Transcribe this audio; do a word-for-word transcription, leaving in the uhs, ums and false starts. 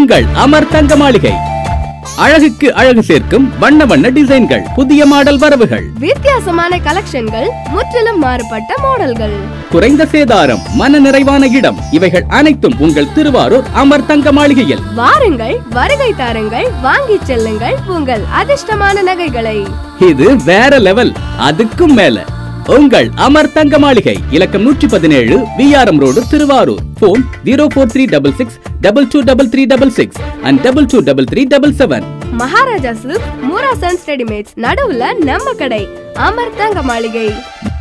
உங்கள் அமர் தங்க மாளிகை. அழகுக்கு அழகு சேர்க்கும் வண்ண வண்ண டிசைன்கள், புதிய மாடல் வரவுகள், வித்தியாசமான கலெக்ஷன்கள், முற்றிலும் மாறுபட்ட மாடல்கள், குறைந்த சேதாரம், மன நிறைவான இடம், இவைகள் அனைத்தும் உங்கள் திருவாரூர் அமர் தங்க மாளிகையில். வாருங்கள், வருகை தாருங்கள், வாங்கி செல்லுங்கள் உங்கள் அதிர்ஷ்டமான நகைகளை. இது வேற லெவல், அதுக்கும் மேல உங்கள் அமர் தங்க மாளிகை. இலக்கம் நூற்றி பதினேழு, V R M road, Thiruvarur. Phone zero four three double six double two double three double six and double two double three double seven. Maharaja silk, Moora sons readymades நடுவுல நம்ம கடை அமர் தங்க மாளிகை.